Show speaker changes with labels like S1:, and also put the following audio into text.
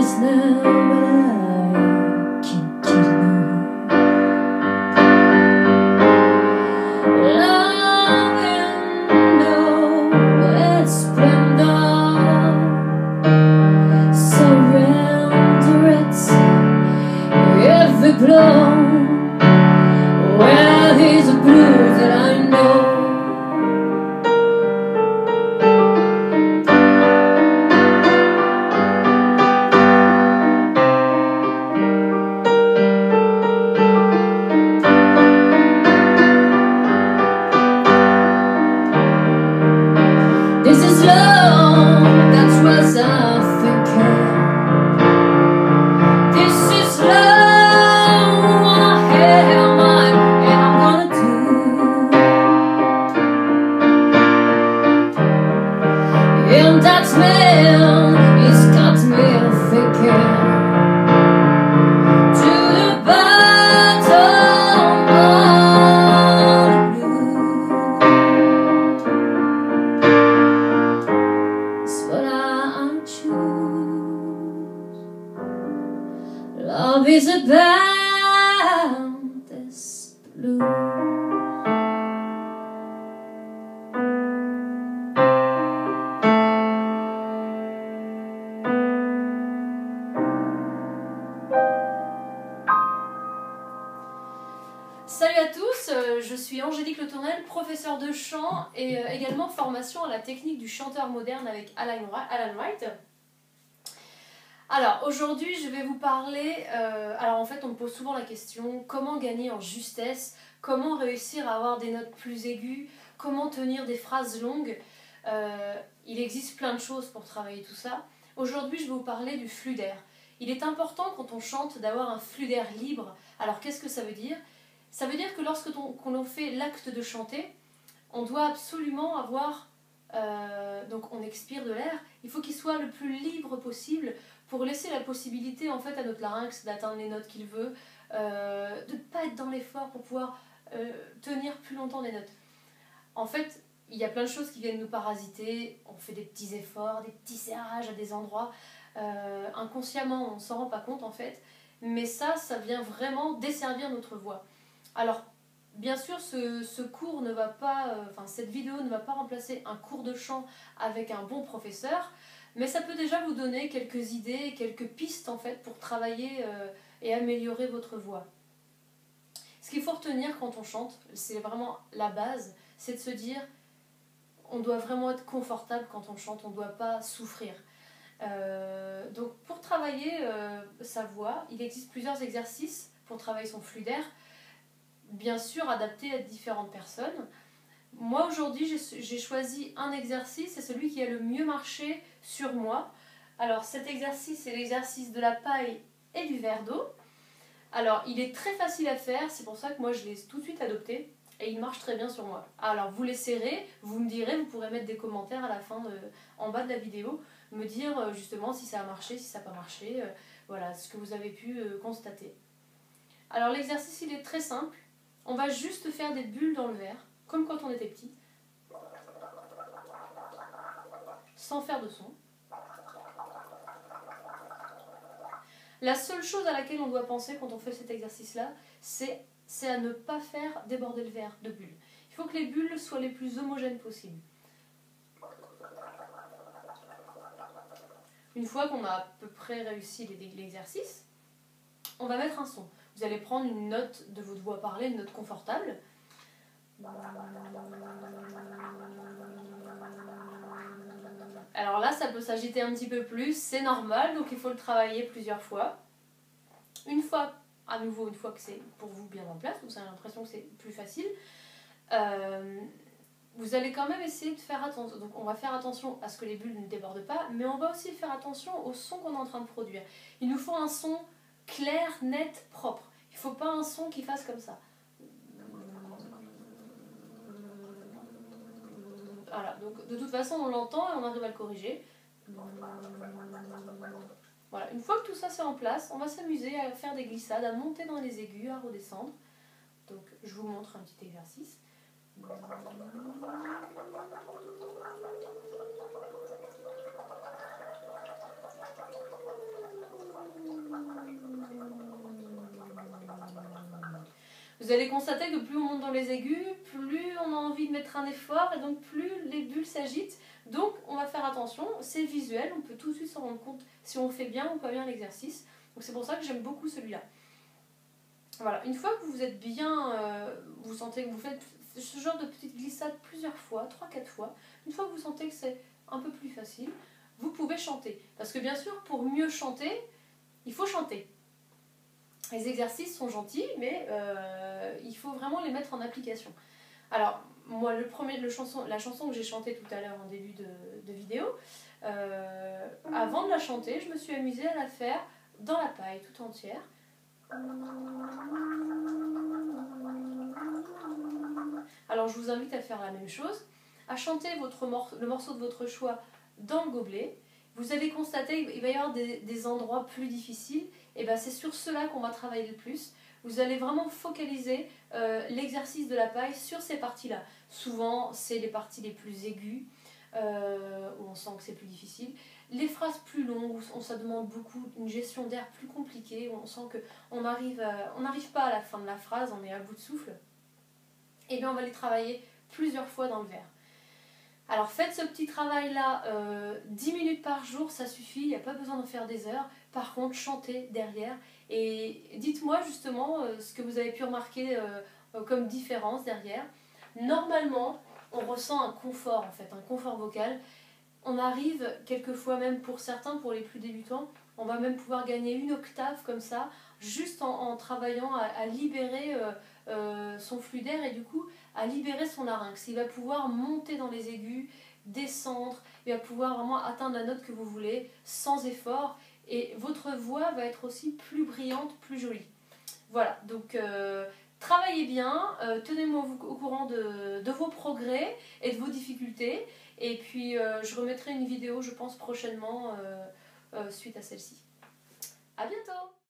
S1: just now, but I can't get enough. Love in all its splendor, surrender it every blow. Well, here's a blues that I know. This is love, that's what I'm thinking. This is love, what I have mine, and I'm gonna do. And that smell, it's got me thinking. To the bottom of the blue. It's what I choose. Love is about this blue.
S2: Salut à tous, je suis Angélique Le Tournel, professeure de chant et également formation à la technique du chanteur moderne avec Alan Wright. Alors aujourd'hui je vais vous parler, alors en fait on me pose souvent la question comment gagner en justesse, comment réussir à avoir des notes plus aiguës, comment tenir des phrases longues. Il existe plein de choses pour travailler tout ça. Aujourd'hui je vais vous parler du flux d'air. Il est important quand on chante d'avoir un flux d'air libre. Alors qu'est-ce que ça veut dire ? Ça veut dire que lorsque l'on fait l'acte de chanter, on doit absolument avoir, donc on expire de l'air, il faut qu'il soit le plus libre possible pour laisser la possibilité en fait à notre larynx d'atteindre les notes qu'il veut, de ne pas être dans l'effort pour pouvoir tenir plus longtemps les notes. En fait, il y a plein de choses qui viennent nous parasiter, on fait des petits efforts, des petits serrages à des endroits, inconsciemment on ne s'en rend pas compte en fait, mais ça vient vraiment desservir notre voix. Alors, bien sûr, ce cours ne va pas, cette vidéo ne va pas remplacer un cours de chant avec un bon professeur, mais ça peut déjà vous donner quelques idées, quelques pistes en fait pour travailler et améliorer votre voix. Ce qu'il faut retenir quand on chante, c'est vraiment la base, c'est de se dire, on doit vraiment être confortable quand on chante, on ne doit pas souffrir. Donc pour travailler sa voix, il existe plusieurs exercices pour travailler son flux d'air. Bien sûr adapté à différentes personnes. Moi aujourd'hui j'ai choisi un exercice, c'est celui qui a le mieux marché sur moi. Alors cet exercice c'est l'exercice de la paille et du verre d'eau. Alors il est très facile à faire, c'est pour ça que moi je l'ai tout de suite adopté et il marche très bien sur moi. Alors vous l'essayerez, vous me direz, vous pourrez mettre des commentaires à la fin, en bas de la vidéo, me dire justement si ça a marché, si ça n'a pas marché, voilà ce que vous avez pu constater. Alors l'exercice il est très simple. On va juste faire des bulles dans le verre, comme quand on était petit, sans faire de son. La seule chose à laquelle on doit penser quand on fait cet exercice-là, c'est à ne pas faire déborder le verre de bulles. Il faut que les bulles soient les plus homogènes possibles. Une fois qu'on a à peu près réussi l'exercice, on va mettre un son. Vous allez prendre une note de votre voix parlée, une note confortable. Alors là, ça peut s'agiter un petit peu plus, c'est normal, donc il faut le travailler plusieurs fois. Une fois, à nouveau, une fois que c'est pour vous bien en place, vous avez l'impression que c'est plus facile, vous allez quand même essayer de faire attention. Donc on va faire attention à ce que les bulles ne débordent pas, mais on va aussi faire attention au son qu'on est en train de produire. Il nous faut un son clair, net, propre. Il ne faut pas un son qui fasse comme ça. Voilà, donc de toute façon on l'entend et on arrive à le corriger. Voilà, une fois que tout ça c'est en place, on va s'amuser à faire des glissades, à monter dans les aigus, à redescendre. Donc je vous montre un petit exercice. Vous allez constater que plus on monte dans les aigus, plus on a envie de mettre un effort et donc plus les bulles s'agitent. Donc on va faire attention, c'est visuel, on peut tout de suite se rendre compte si on fait bien ou pas bien l'exercice. Donc c'est pour ça que j'aime beaucoup celui-là. Voilà, une fois que vous êtes bien, vous sentez que vous faites ce genre de petite glissade plusieurs fois, 3-4 fois, une fois que vous sentez que c'est un peu plus facile, vous pouvez chanter. Parce que bien sûr, pour mieux chanter, il faut chanter. Les exercices sont gentils, mais il faut vraiment les mettre en application. Alors, moi, la chanson que j'ai chantée tout à l'heure en début de vidéo, avant de la chanter, je me suis amusée à la faire dans la paille tout entière. Alors, je vous invite à faire la même chose, à chanter le morceau de votre choix dans le gobelet. Vous allez constater qu'il va y avoir des endroits plus difficiles, et bien c'est sur cela qu'on va travailler le plus. Vous allez vraiment focaliser l'exercice de la paille sur ces parties-là. Souvent, c'est les parties les plus aiguës, où on sent que c'est plus difficile. Les phrases plus longues, où ça demande beaucoup, une gestion d'air plus compliquée, où on sent qu'on n'arrive pas à la fin de la phrase, on est à bout de souffle. Et bien on va les travailler plusieurs fois dans le vers. Alors faites ce petit travail-là 10 minutes par jour, ça suffit, il n'y a pas besoin d'en faire des heures. Par contre, chantez derrière et dites-moi justement ce que vous avez pu remarquer comme différence derrière. Normalement, on ressent un confort en fait, un confort vocal. On arrive quelquefois même pour certains, pour les plus débutants, on va même pouvoir gagner une octave comme ça, juste en travaillant à libérer son flux d'air et du coup à libérer son larynx. Il va pouvoir monter dans les aigus, descendre, il va pouvoir vraiment atteindre la note que vous voulez sans effort et votre voix va être aussi plus brillante, plus jolie. Voilà, donc travaillez bien, tenez-moi au courant de vos progrès et de vos difficultés et puis je remettrai une vidéo je pense prochainement suite à celle-ci. À bientôt!